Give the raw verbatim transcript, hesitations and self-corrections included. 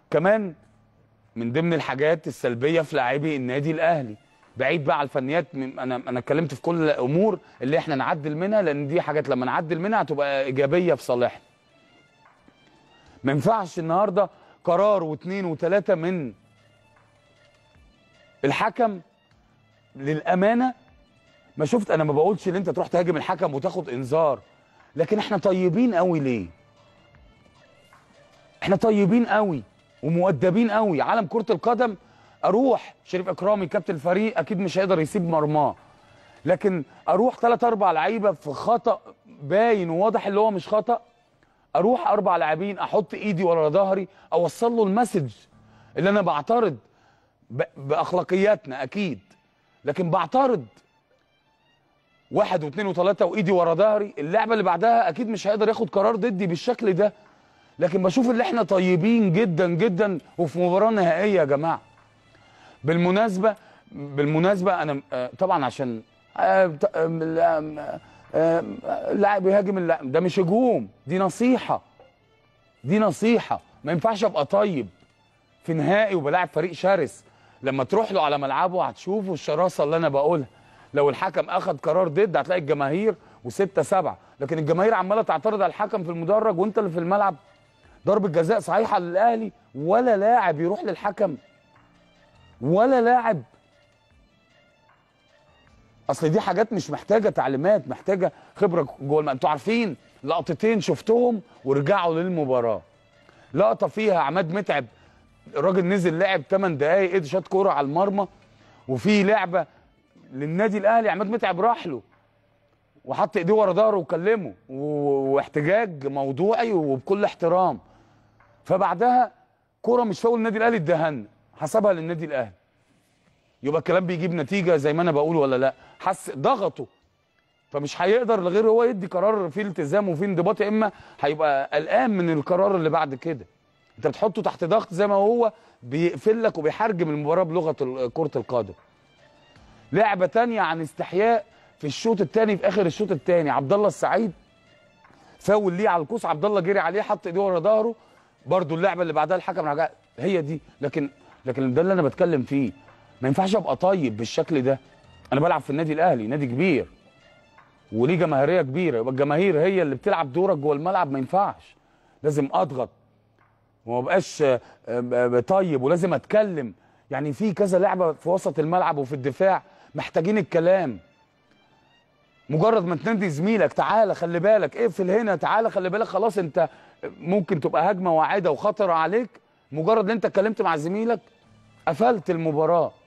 كمان من ضمن الحاجات السلبيه في لاعبي النادي الاهلي، بعيد بقى على الفنيات، انا انا اتكلمت في كل الامور اللي احنا نعدل منها، لان دي حاجات لما نعدل منها هتبقى ايجابيه في صالحنا. ما ينفعش النهارده قرار واثنين وثلاثه من الحكم. للامانه ما شفت، انا ما بقولش ان انت تروح تهاجم الحكم وتاخد انذار، لكن احنا طيبين قوي ليه؟ احنا طيبين قوي ومؤدبين قوي. عالم كرة القدم اروح شريف اكرامي كابتن الفريق اكيد مش هيقدر يسيب مرماه، لكن اروح ثلاث اربع لعيبه في خطأ باين وواضح اللي هو مش خطأ، اروح اربع لاعبين احط ايدي ورا ظهري اوصل له المسج اللي انا بعترض باخلاقياتنا اكيد، لكن بعترض واحد واثنين وثلاثه وايدي ورا ظهري، اللعبه اللي بعدها اكيد مش هيقدر ياخد قرار ضدي بالشكل ده. لكن بشوف اللي احنا طيبين جدا جدا وفي مباراه نهائيه يا جماعه. بالمناسبه بالمناسبه انا طبعا عشان اللاعب يهاجم اللاعب ده مش هجوم، دي نصيحه، دي نصيحه. ما ينفعش ابقى طيب في نهائي وبلاعب فريق شرس، لما تروح له على ملعبه هتشوفوا الشراسه اللي انا بقولها. لو الحكم اخذ قرار ضد هتلاقي الجماهير وستة سبعة، لكن الجماهير عماله تعترض على الحكم في المدرج وانت اللي في الملعب. ضربه جزاء صحيحه للاهلي ولا لاعب يروح للحكم ولا لاعب. اصل دي حاجات مش محتاجه تعليمات، محتاجه خبره جوه الملعب. انتوا عارفين لقطتين شفتهم ورجعوا للمباراه. لقطه فيها عماد متعب الراجل نزل لعب ثمان دقائق ادي شاط كوره على المرمى، وفي لعبه للنادي الاهلي عماد متعب راح له وحط ايديه ورا ظهره وكلمه، واحتجاج موضوعي وبكل احترام. فبعدها كوره مش فاول النادي الاهلي اداها حسبها للنادي الاهلي. يبقى الكلام بيجيب نتيجه زي ما انا بقول ولا لا؟ حس ضغطه، فمش هيقدر غير هو يدي قرار فيه التزام وفيه انضباط، يا اما هيبقى قلقان من القرار اللي بعد كده. انت بتحطه تحت ضغط زي ما هو بيقفل لك وبيحرجم المباراه بلغه كره القدم. لعبه ثانيه عن استحياء في الشوط الثاني، في اخر الشوط الثاني عبد الله السعيد فاول ليه على الكوس، عبد الله جري عليه حط ايديه ورا ظهره، برده اللعبه اللي بعدها الحكم رجع. هي دي، لكن لكن ده اللي انا بتكلم فيه. ما ينفعش ابقى طيب بالشكل ده. انا بلعب في النادي الاهلي، نادي كبير وليه جماهيريه كبيره، يبقى الجماهير هي اللي بتلعب دورك جوه الملعب. ما ينفعش، لازم اضغط وما ابقاش طيب، ولازم اتكلم. يعني في كذا لعبه في وسط الملعب وفي الدفاع محتاجين الكلام. مجرد ما تنادي زميلك تعالى خلي بالك اقفل هنا، تعالى خلي بالك، خلاص انت ممكن تبقى هجمه واعده وخطر عليك. مجرد ان انت اتكلمت مع زميلك قفلت المباراه.